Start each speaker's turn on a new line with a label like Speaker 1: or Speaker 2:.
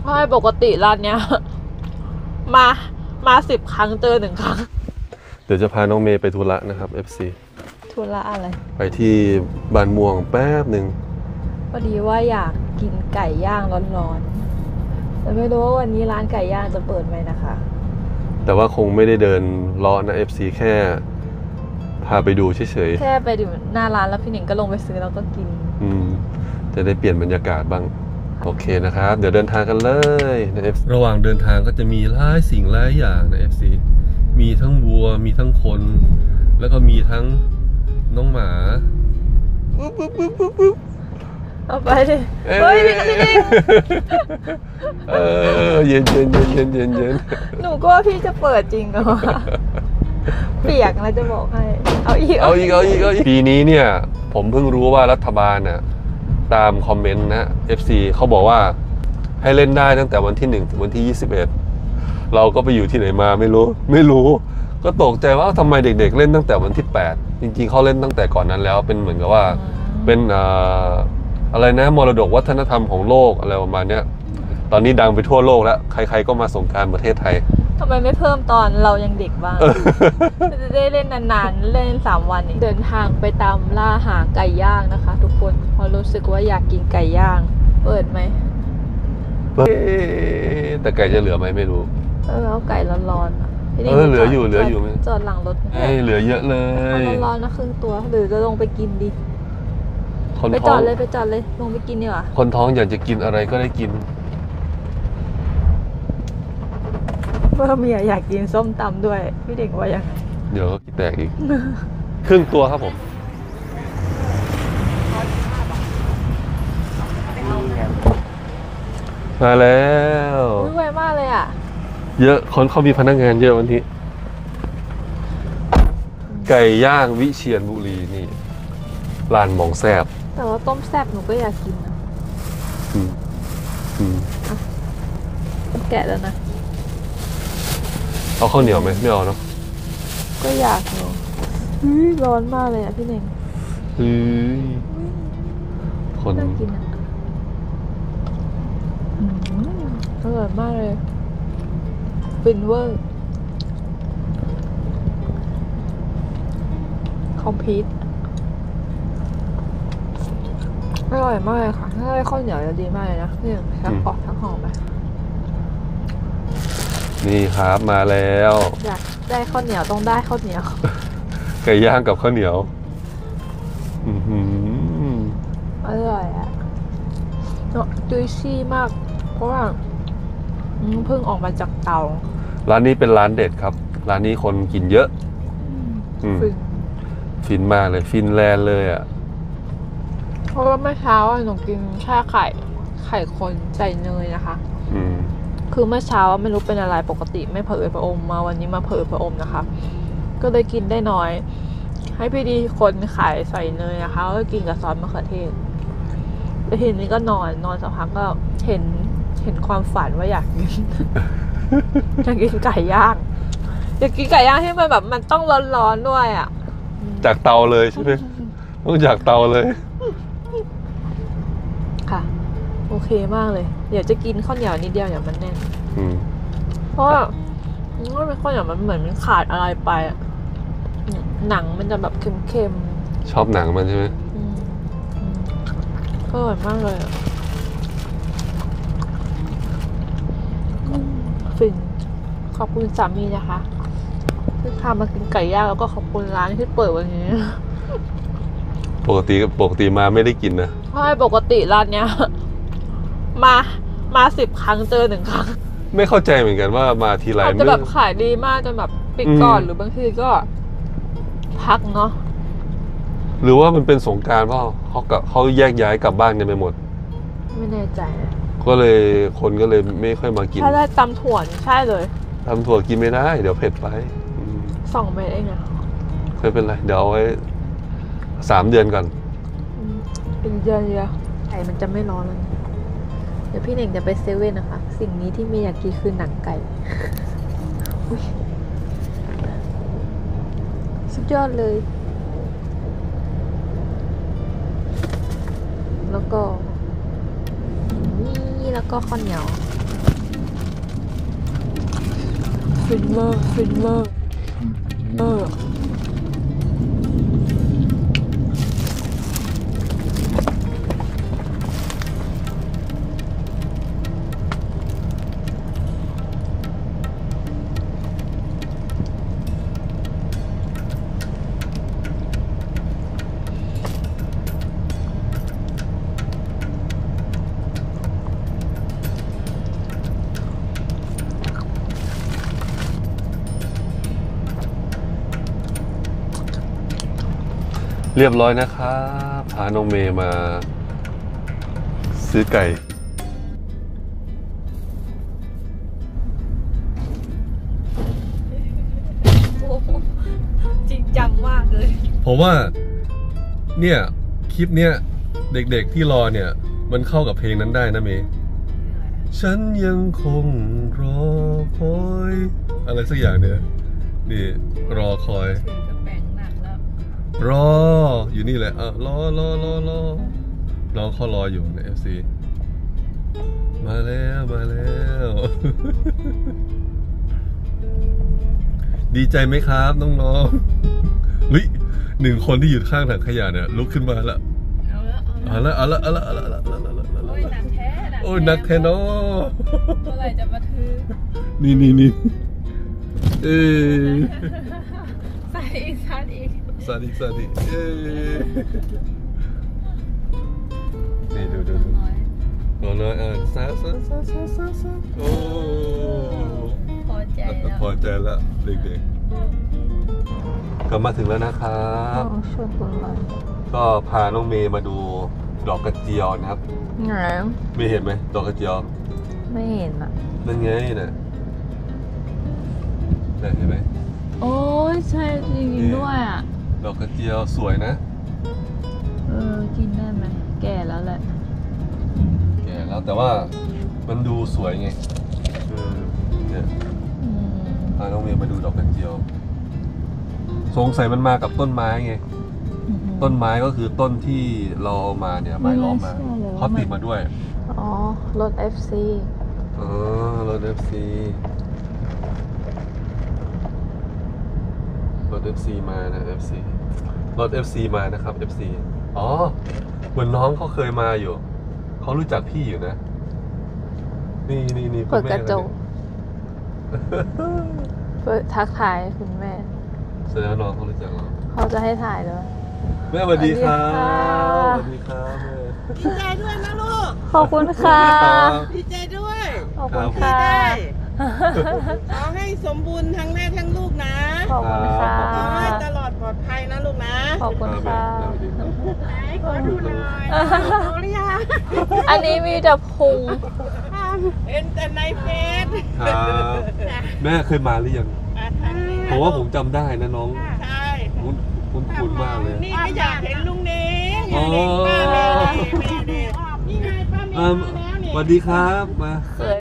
Speaker 1: ใช่ปกติร้านเนี้ยมา10 ครั้งเจอ1 ครั้ง
Speaker 2: เดี๋ยวจะพาน้องเมย์ไปธุระนะครับ FC
Speaker 1: ธุระอะไร
Speaker 2: ไปที่บ้านม่วงแป๊บหนึ่ง
Speaker 1: พอดีว่าอยากกินไก่ย่างร้อนๆแต่ไม่รู้ว่าวันนี้ร้านไก่ย่างจะเปิดไหมนะคะ
Speaker 2: แต่ว่าคงไม่ได้เดินเลาะนะ FC แค่พาไปดูเฉย
Speaker 1: ๆแค่ไปดูหน้าร้านแล้วพี่หนิงก็ลงไปซื้อแล้วก็กิน
Speaker 2: จะได้เปลี่ยนบรรยากาศบ้างโอเคนะครับเดี๋ยวเดินทางกันเลยนะ FC ระหว่างเดินทางก็จะมีหลายสิ่งหลายอย่างนะ FC มีทั้งวัวมีทั้งคนแล้วก็มีทั้งน้องหมา
Speaker 1: เอาไปดิเฮ้ยพี่กันดิ
Speaker 2: เย็น
Speaker 1: หนูก็ว่าพี่จะเปิดจริงเหรอเปียกแล้วจะบอกให้เอาอีก
Speaker 2: ปีนี้เนี่ยผมเพิ่งรู้ว่ารัฐบาลน่ะตามคอมเมนต์นะ FC เขาบอกว่าให้เล่นได้ตั้งแต่วันที่1ถึงวันที่21เราก็ไปอยู่ที่ไหนมาไม่รู้ก็ตกใจว่าทำไมเด็กๆเล่นตั้งแต่วันที่8จริงๆเขาเล่นตั้งแต่ก่อนนั้นแล้วเป็นเหมือนกับว่าเป็นอะไรนะมรดกวัฒนธรรมของโลกอะไรประมาณนี้ตอนนี้ดังไปทั่วโลกแล้วใครๆก็มาสงกรานต์ประเทศไทย
Speaker 1: ทำไมไม่เพิ่มตอนเรายังเด็กบ้างจะได้เล่นนานๆเล่น3 วันเดินทางไปตามล่าหาไก่ย่างนะคะทุกคนพอรู้สึกว่าอยากกินไก่ย่างเปิดไหม
Speaker 2: แต่ไก่จะเหลือไหมไม่รู้
Speaker 1: เอาไก่ร้อนๆ
Speaker 2: เหลืออยู่ไหม
Speaker 1: จอดหลังรถ
Speaker 2: เหลือเยอะเลย
Speaker 1: ร้อนๆนะครึ่งตัวหรือจะลงไปกินดิไปจอดเลยลงไปกินดีกว่า
Speaker 2: คนท้องอยากจะกินอะไรก็ได้กิน
Speaker 1: เมื่อเมียอยากกินส้มตำด้วยพี่เด็กว่ายังไง
Speaker 2: เดี๋ยวก็แตกอีกครึ่งตัวครับผมมาแล้ว
Speaker 1: ไวมากเลยอ่ะ
Speaker 2: เยอะคนเขามีพนักงานเยอะวันนี้ไก่ย่างวิเชียรบุรีนี่ร้านหม่องแซ่บ
Speaker 1: แต่ว่าต้มแซ่บหนูก็อยากกินนะแกะแล้วนะ
Speaker 2: เอาข้าวเหนียวไหมไม่เอาเนาะ
Speaker 1: ก็อยากเนาะร้อนมากเลยอ่ะพี่เน่ง
Speaker 2: คน
Speaker 1: น่ากินอ่ะอร่อยมากเลยฟินเวอร์คอมพิวต์อร่อยมากเลยค่ะถ้าได้ข้าวเหนียวจะดีมากเลยนะนี่ทั้งออกทั้งหอมไป
Speaker 2: นี่ครับมาแล้ว
Speaker 1: อยากได้ข้าวเหนียวต้องได้ข้าวเหนียว
Speaker 2: ไก่ย่างกับข้าวเหนียว
Speaker 1: อร่อยอ่ะจุยซี่มากเพราะว่าเพิ่งออกมาจากเตา
Speaker 2: ร้านนี้เป็นร้านเด็ดครับร้านนี้คนกินเยอะฟินมากเลยฟินแลนด์เลยอ่ะ
Speaker 1: เพราะว่าเมื่อเช้าหนูกินแช่ไข่คนใส่เนยนะคะคือเมื่อเช้าไม่รู้เป็นอะไรปกติไม่เผยพระอมมาวันนี้มาเผยพระอมนะคะก็เลยกินได้น้อยให้พี่ดีคนไข่ใส่เนยนะคะก็กินกับซอสมะเขือเทศแล้วทีนี้ก็นอนสักพักก็เห็นความฝันว่าอยากกินไก่ย่างอยากกินไก่ย่างที่มันแบบมันต้องร้อนๆด้วยอ่ะ
Speaker 2: จากเตาเลยใช่ไหมต้องจากเตาเลย
Speaker 1: ค่ะโอเคมากเลยเดี๋ยวจะกินข้าวเหนียวนิดเดียวเดี๋ยวมันแน่นเพราะว่ามันข้าวเหนียวมันเหมือนมันขาดอะไรไปอ่ะหนังมันจะแบบเค็ม
Speaker 2: ๆชอบหนังมันใช่ไหม
Speaker 1: อร่อยมากเลยฟินขอบคุณสามีนะคะที่พามากินไก่ย่างแล้วก็ขอบคุณร้านที่เปิดวันนี้
Speaker 2: ปกติมาไม่ได้กินนะ
Speaker 1: ใช่ปกติร้านเนี้ยมา10 ครั้งเจอ1 ครั้ง
Speaker 2: ไม่เข้าใจเหมือนกันว่ามาทีไร
Speaker 1: จะแบบขายดีมากจนแบบปิดก่อนหรือบางทีก็พักเนาะ
Speaker 2: หรือว่ามันเป็นสงกรานต์เพราะเขาแยกย้ายกลับบ้านกันไปหมด
Speaker 1: ไม่แน่ใจ
Speaker 2: ก็เลยคนก็เลยไม่ค่อยมากิน
Speaker 1: ถ้าได้ตำถั่วใช่เลย
Speaker 2: ตำถั่วกินไม่ได้เดี๋ยวเผ็ดไป
Speaker 1: 2 เม็ดเองอะ
Speaker 2: ไม่เป็นไรเดี๋ยวเอาไว้3 เดือนก่อน
Speaker 1: เป็นเดือนเดียวไก่มันจะไม่ร้อนเลยเดี๋ยวพี่เน่งจะไปเซเว่นนะคะสิ่งนี้ที่มีอยากกินคือหนังไก่สุดยอดเลยแล้วก็ข้าวเหนียวฟินเวอร์ฟินเวอร์
Speaker 2: เรียบร้อยนะครับพาน้องเมย์มาซื้อไก่
Speaker 1: จริงจังมากเลย
Speaker 2: ผมว่าเนี่ยคลิปเนี้ยเด็กๆที่รอเนี่ยมันเข้ากับเพลงนั้นได้นะเมย์ฉันยังคงรอคอยอะไรสักอย่างเนี่ยนี่รอคอย
Speaker 1: ถึงกับแบ่งหนักแล้ว
Speaker 2: รออยู่นี่แหละรอน้องเขารออยู่ใน FC มาแล้ว ดีใจไหมครับน้องๆเฮ้ยหนึ่งคนที่อยู่ข้างถังขยะเนี่ยลุกขึ้นมาแล้วเอาละ
Speaker 1: โอ้ยหนักแท้
Speaker 2: โอ้ยหนักแท้เนาะ
Speaker 1: เมื่อไหร่จะมาถือ
Speaker 2: นี่เออ
Speaker 1: ใส่อีกซัดอีก
Speaker 2: สาดิเออนี่ดูน้อยซาโอ้
Speaker 1: พอใจแล้ว
Speaker 2: พอใจแล้วเด็กๆก็มาถึงแล้วนะครับ
Speaker 1: ช่วยคุณมา
Speaker 2: ก็พาน้องเมย์มาดูดอกกระเจียวนะครับ
Speaker 1: ไหน
Speaker 2: ไม่เห็นไหมดอกกระเจียว
Speaker 1: ไม่เห็นอ่ะ
Speaker 2: นั่นไงน่ะเห็นไหม
Speaker 1: โอ้ยใช่จริงด้วยอ่ะ
Speaker 2: ดอกกระเจียวสวยนะ
Speaker 1: กินได้ไหมแก่แล้วแหละ
Speaker 2: แก่แล้วแต่ว่ามันดูสวยไงเนี่ยพาน้องเมย์มาดูดอกกระเจียวสงสัยมันมากับต้นไม้ไงต้นไม้ก็คือต้นที่เราเอามาเนี่ยไม้ล้อมมาเขาติดมาด้วย
Speaker 1: อ๋อรถ FC
Speaker 2: อ๋อรถ FC มานะ FC รถ FC มานะครับ FC อ๋อเหมือนน้องเขาเคยมาอยู่เขารู้จักพี่อยู่นะนี่
Speaker 1: เปิดกระจกเปิดทักทายคุณแม่
Speaker 2: แสดงว่าน้องเขารู้จักเรา
Speaker 1: เขาจะให้ถ่ายด้วย
Speaker 2: แม่สวัสดีครับสวัสดีครับแม่
Speaker 3: ดีใจด้วยนะลูก
Speaker 1: ขอบคุณค่ะ
Speaker 3: ดีใจด้วย
Speaker 1: ขอบคุณค่ะ
Speaker 3: ได้ขอให้สมบูรณ์ทั้งแม่ทั้งลูกนะ
Speaker 1: ขอบคุณค่ะ
Speaker 3: ขอให้ตลอดปลอดภัยนะลูกนะ
Speaker 1: ขอบคุณค่ะ
Speaker 3: ไหนขอดูหน่อยโตหรือยัง
Speaker 1: อันนี้มีแต่พุง
Speaker 3: เห็นแต่ในเฟซ
Speaker 2: ครับแม่เคยมาหรือยังผมว่าผมจำได้นะน้อง
Speaker 3: ใช่
Speaker 2: คุ้นมากเลย
Speaker 3: นี่ก็อยากเห็นลุงเน้งอยากเห็นป้าเมย์นี่ไงป้าเมย์มาแล้วเนี่ย
Speaker 2: สวัสดีครับมา
Speaker 1: เคย